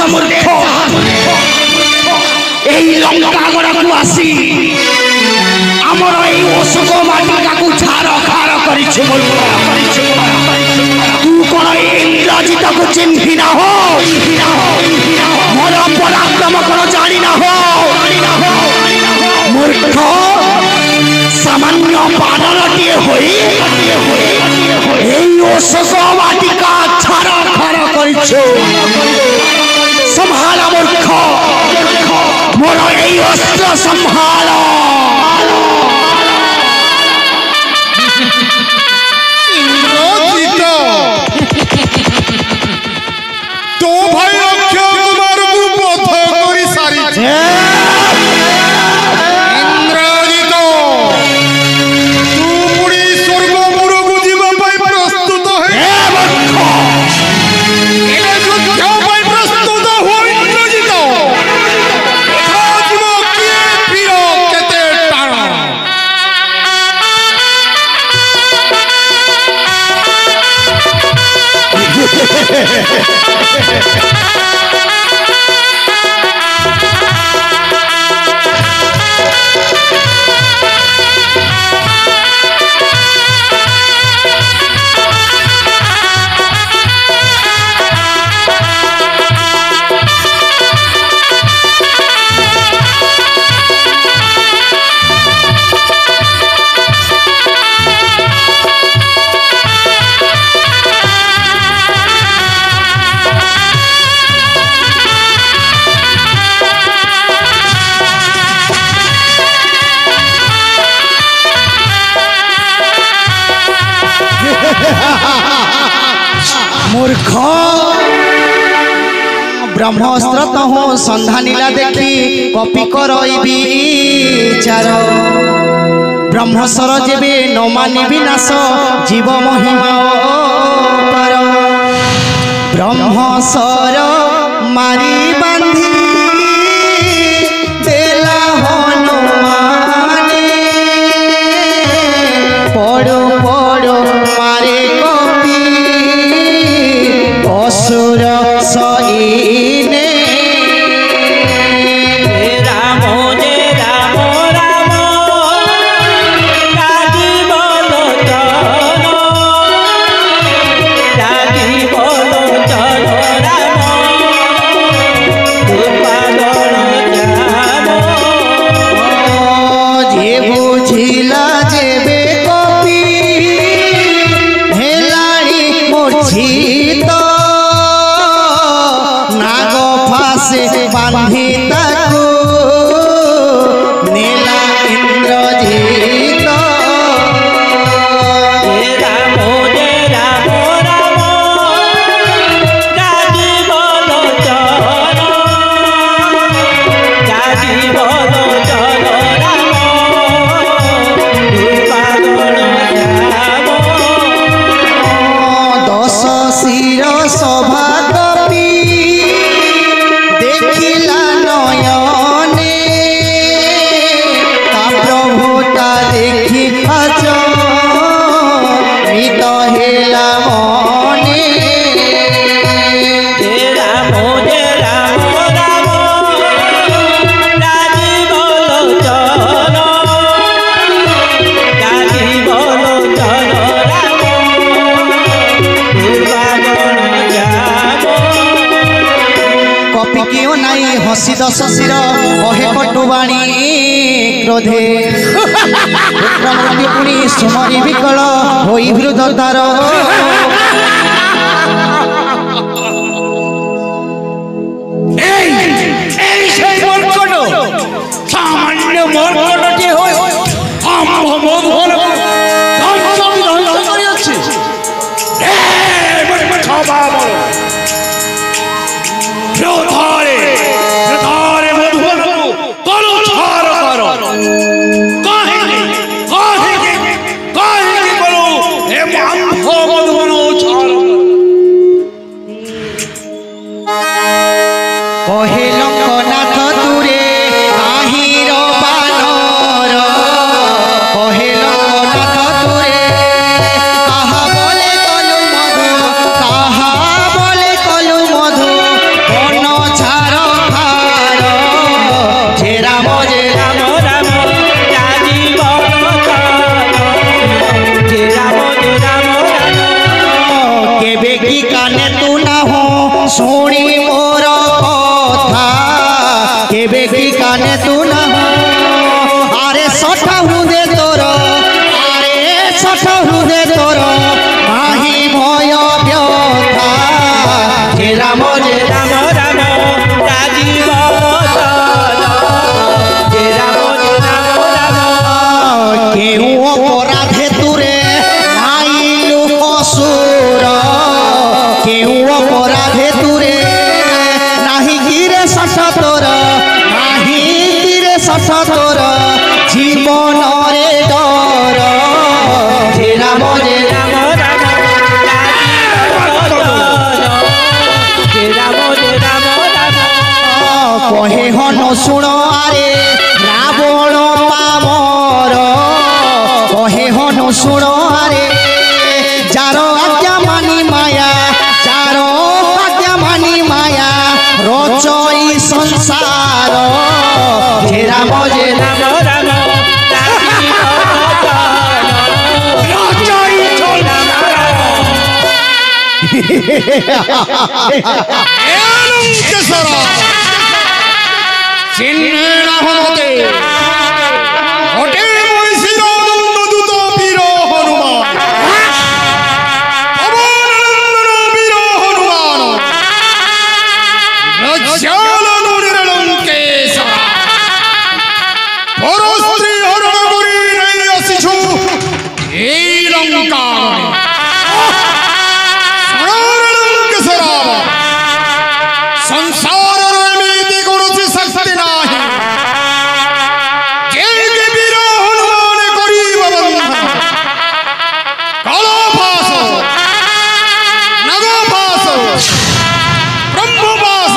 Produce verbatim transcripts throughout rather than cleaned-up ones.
मूर्ख यही लंका गड़ा को आसी आमर यही अशोक वाटिका को छार खार करिछु तू कौन इंद्रजित को चिन्हि ना हो मोर पराक्रम कौन जानी ना हो मूर्ख सामान्य बानरटीए होई यही अशोक वाटिका छार खार करिछु संभाल मूर्ख मोर यही अस्त्र संभाल इंद्रजित तो भाई अक्षय कुमार को पथ करी सारी इंद्रजित तू पुरी स्वर्ग मोर को जीवा पाई प्रस्तुत है ए युद्ध पाई प्रस्तुत हो इंद्रजित जीव किए पीर केते टाण मूर्ख ब्रह्मास्त्र तहु संधानीला देखी कपि करई विचार ब्रह्मस्वर जेबे न मानि विनाश जीव महिमा पर ब्रह्मस्वर मारी बांधी देला हनुमाने पड़ो पड़ो मारे असुर सईने राम जय राम राम राजी बोलो चलो राजी बोलो चलो राम उत्पादन जानो जे बुझिला जेबे कपि हेलाणी मूर्छित बांधी ताकू नीला इंद्रजित राम जय राम राम राजी बोलो चलो राजी बोलो चलो राम उत्पादन जानो दश शिर सभा कपि देखिला नयने ता प्रभुता देखी अच मित हेला मने राम जय राम राम राजी बोलो चलो राजी बोलो चलो राम उत्पादन जानो कपि क्यों नाई हसी दश शिर कहे कटुबाणी क्रोधे पुत्र मृत्यु पुणी सुमरी विकल होई हृदतार सामान्य मूर्खटी होय हम मधुर कहे लोकनाथ तुरे আহিर बानर कहे लोकनाथ तुरे कहा बोले कलु मधु कहा बोले कलु मधु बन काने तू ना हो शुणी मोर कथा केबे की काने तू ना हो अरे सठा हृदय तोर अरे सठा हृदय तोर माही भय व्यथा हे राम जे राम राम राजीव बदन जे राम जे राम राम केहू अपराधे तुरे आइलु असुर केहू अपराधे तुरे नाही गिरे सठ तोर नाही गिरे सठ तोर जीवन रे डर जे राम जे राम राम राजीव बदन जे राम जे राम राम कहे हन शुण आरे रावण पामर कहे हन शुण आरे जार आज्ञा मानी माया जार आज्ञा मानी माया रचई संसार हे राम जे राम राम राजीव बदन राम राम केसरा चिन्हेण हनुमते होटे महिषीरानंददूत वीर हनुमान पवननंदन वीर हनुमान लज्जालनुनिरणं केसरा परस्त्री हरण करी नै आसिछु এই লঙ্কা संसार नीति कौन शक्ति नाही के वीर हनुमान करीब बंधन कालाभास नगभास ब्रह्मभास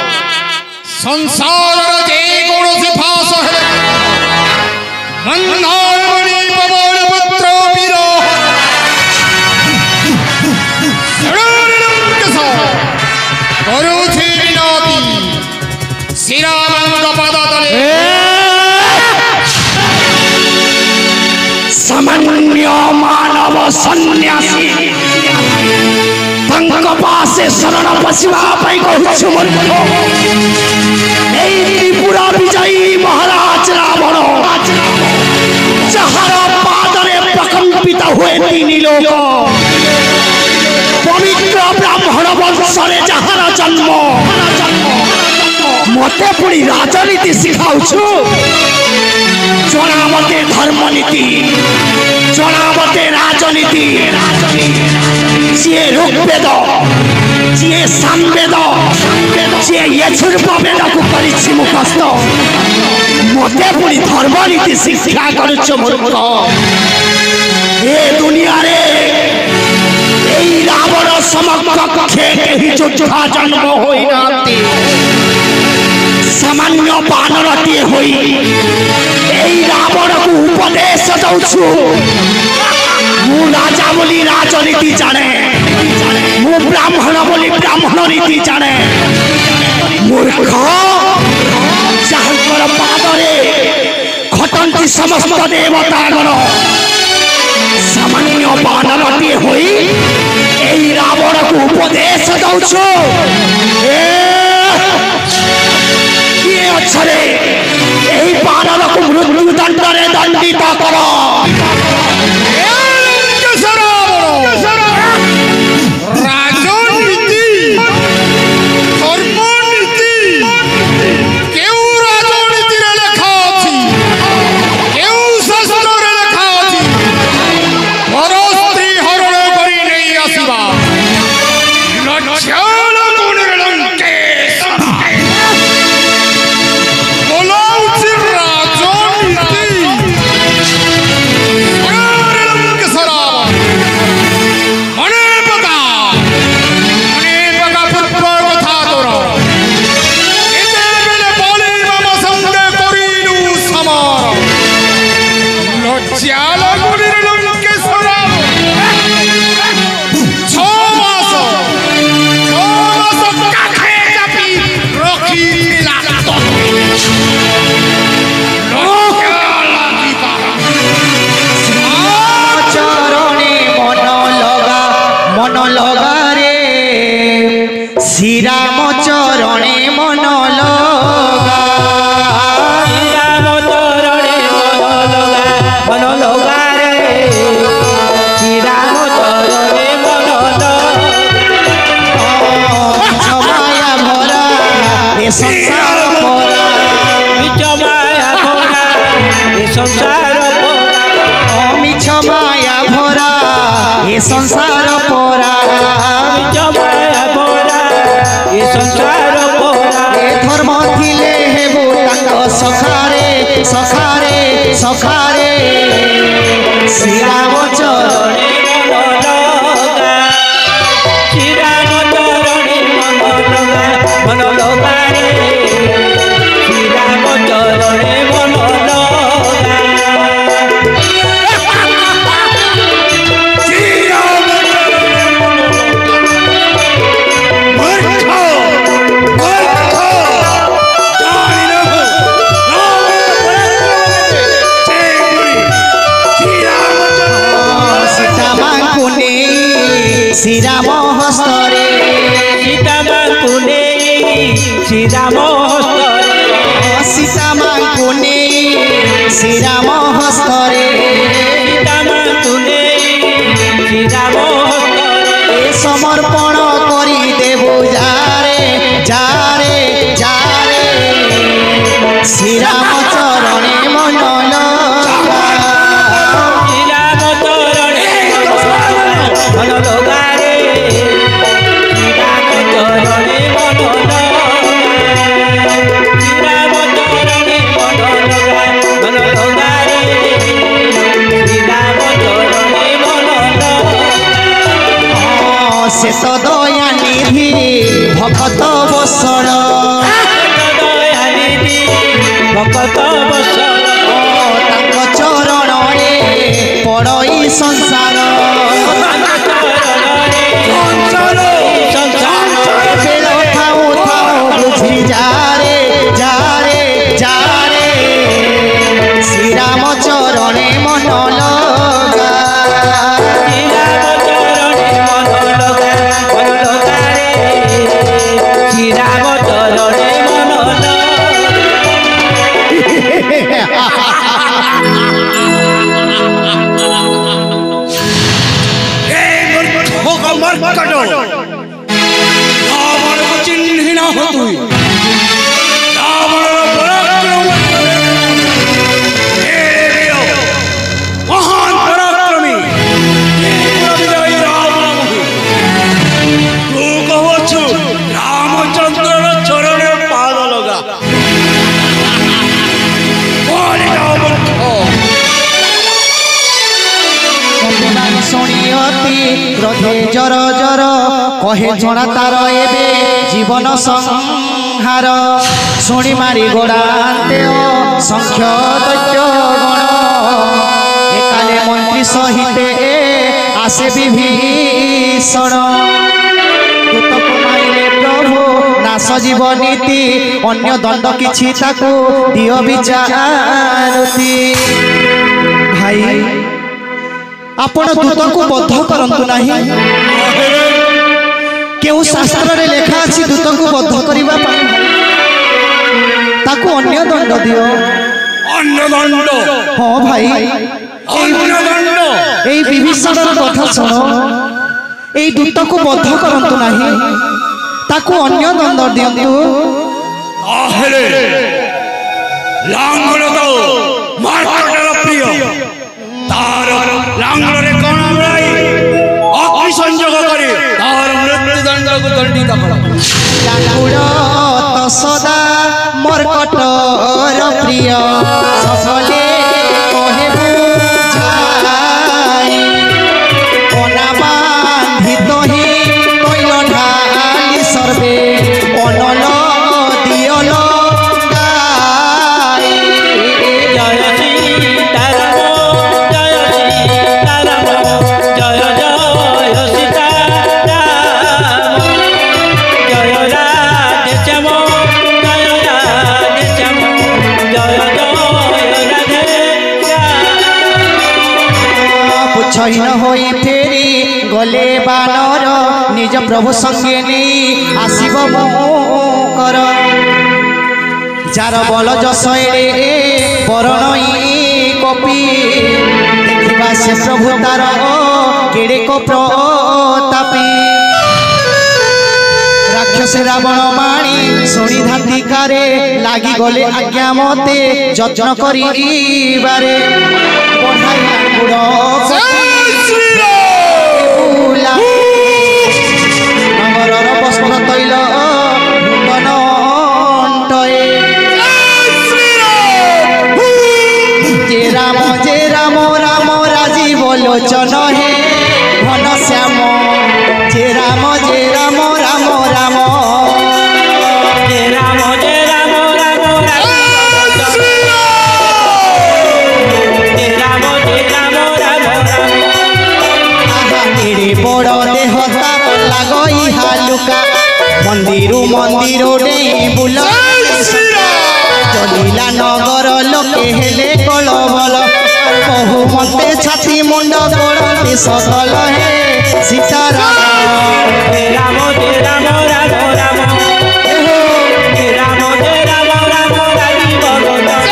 संसार जे कौन फास है मंदारमणि पवन पुत्र वीर करुछि विनती श्रीरामंग पदतले सामान्य मानव सन्यासी तंक पासे शरण पशिवा पाई कहछु मूर्ख एई त्रिपुरा विजयी महाराज रावण जहार पादरे प्रकंपित हुए तीन लोक पवित्र ब्राह्मण वंशरे जहार जन्म मते पुणी राजनीति शिखाउछु जना मते धर्मनीति जना मते राजनीति जे ऋग्वेद जे सामवेद जे यजुर्वेद को करिछि मुखस्थ मते पुणी धर्मनीति शिक्षा करुछु मूर्ख ए दुनिया रे এই রাবণ সমকক্ষে কেহি যোদ্ধা জন্ম হই নাতি সামান্য বানরটিয়ে হই এই রাবণକୁ উপদেশ দউछु মু রাজা বলি রাজনীতি জানে মু ব্রাহ্মণ বলি ব্রাহ্মণ নীতি জানে মূর্খ যাহাଙ୍କର ପାଦରେ ଖଟନ୍ତି ସମସ୍ତ ଦେବତାଗଣ सामान्य बानरटी होई एई रावण को उपदेश दउछु किए अछरे एई बानर को मृत्यु दंड रे दंडित करो राजनीति धर्मनीति केउ राजनीति रे लेखा अछि केउ शास्त्र रे लेखा अछि परस्त्री हरण करी नै आसीबा लज्जाल गुणरणं केसरा बोलाउछि राजनीति हरणं केसरा मने पका मने पका पुत्र कथा तोर एते बेले बोली मम संगे करिनु समार लज्जाल गुणरणं केसरा छो मास छो শ্রীরাম চরণে মন লগা শ্রীরাম চরণে মন লগা মন লগা রে শ্রীরাম চরণে মন লগা মায়া ভরা এ সংসার ভরা মিছ মায়া ভরা এ সংসার ভরা মিছ মায়া ভরা এ সংসার পরা মিছ মায়া ভরা এ সংসার ভরা এ ধর্ম থিলে হেবু তাঙ্ক সখারে সখারে সখারে শ্রীরাম চরণে মন লগা শ্রীরাম চরণে মন লগা মন লগা রে শ্রীরাম চরণে মন লগা শ্রীরাম হস্তরে সীতা মাଙ୍କୁ নেই শ্রীরাম হস্তরে সীতা মাଙ୍କୁ নেই শ্রীরাম হস্তরে সীতা মাଙ୍କୁ নেই শ্রীরাম হস্তরে এ সমর্পণ করি দেবু যারে যারে যারে শ্রীরাম চরণে মন লগা শ্রীরাম চরণে মন লগা রে শ্রীরাম চরণে মন লগা শ্রীরাম চরণে মন লগা মন লগা রে শ্রীরাম চরণে মন লগা সে তো দয়া নিধি ভকত বসর দয়ানিধি ভকত বসর তাঙ্ক চরণরে পড়ই সংসার বেল ঠাউ ঠাউ বুঝি যারে যারে যারে শ্রীরাম চরণে মন লগা শ্রীরাম চরণে মন লগা মন লগা রে শ্রীরাম চরণে মন লগা চিহ্নি না হো তুই রাবণের পরাক্রম হে বীর মহান পরাক্রমী বিজয়ী রাবণমুখী তু কহছু রামচন্দ্রর চরণে পাদ লগা বলি যাও মূর্খ শুনি অতি ক্রোধে জর জর কহে জଣା তার এবে জীবন সংহার শুনি মারি গোড়ান্তে সংখ্য দৈত্য গণ একালে মন্ত্রী সহিতে আসে বিভীষণ দূতକୁ মাইলে প্রভু নাশ জীব নীতি অন্য দণ্ড কিছু তাকু দিও বিচারতি ভাই ଆପଣ ଦୂତକୁ ବଦ୍ଧ କରନ୍ତୁ ନାହିଁ କେଉଁ ଶାସ୍ତ୍ରରେ ଲେଖା ଅଛି ଦୂତକୁ ବଦ୍ଧ କରିବା ପାଇଁ ତାକୁ ଅନ୍ୟ ଦଣ୍ଡ ଦିଅ অন্য দণ্ড ହଁ ଭାଇ অন্য দণ্ড এই ବିଭୀଷଣର କଥା ଶୁଣ এই ଦୂତକୁ ବଦ୍ଧ କରନ୍ତୁ ନାହିଁ ତାକୁ ଅନ୍ୟ ଦଣ୍ଡ ଦିଅନ୍ତୁ তাহলে লাঙ্গল দাও মার্কটার প্রিয় তার লাঙ্গলরে কোন আমরাই অগ্নি সংযোগ করে তার মৃত্যুদণ্ডকে দণ্ডিত করা লাঙ্গুড় তো সদা মর্কটর প্রিয় সকলে কহে বুঝাই কোনা বান্ধিত হি কইল ঢালি সর্বে অনল দিয়ল গাই জয় সীতারাম জয় সীতারাম জয় জয় সীতারাম জয় রাধে শ্যাম জয় রাধে শ্যাম জয় জয় রাধে পুচ্ছহীন হই ফেরি গলে বানর নিজ निज प्रभु संगे नहीं आसिब कर जार बल जशे बरणई कपि देखा से प्रभु तार केड़े को प्रतापी राक्षस रावण माणी शुणी धातिकारे लागी गले आज्ञा मते यत्न करिबारे नगरर वस्त्र तैल नूतन अंटए जे राम जे राम राम राजीव लोचन हे घन श्याम जे राम जे राम राम राम जे राम जे राम राम राम जे राम जे राम राम राम एड़े बड़ देह तार लगई हालुका मंदिर मंदिर डेई बुल चलिला नगर लोके हेले कलबल बहु मते छाती मुंड गोड़ते सकल हे सीताराम जे राम जे राम राम राम जे राम जे राम राम राजीव लोचन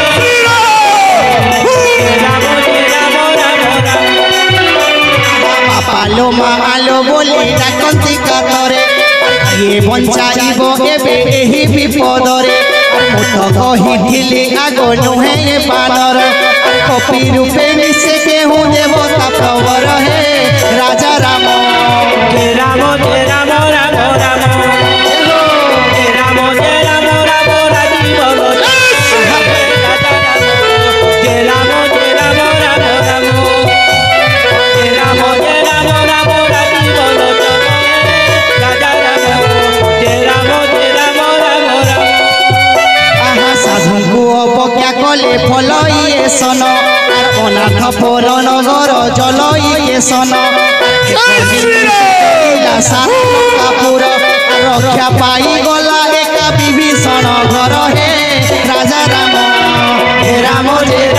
जे राम जे राम राम राम पालो मालो बोली डाकती कातरे ये बंचाइब एबे एही विपदरे मुठ कहिथिले आग नुहे बानर कपि रूपे निसे केहू देवता प्रवर हे राजा राम जे राम जे राम राम राम जे राम जे राम राम राजीव लोचन जे राम जे राम राम राम जे राम जे राम राम राजीव लोचन राजा राम जे राम जे राम राम राम आहा साधु को अवज्ञा कले फल इए सन अनाथ पर नगर जल इए सन कापुर रक्षा पाई गला एका विभीषण घर हे राजा राम हे राम जे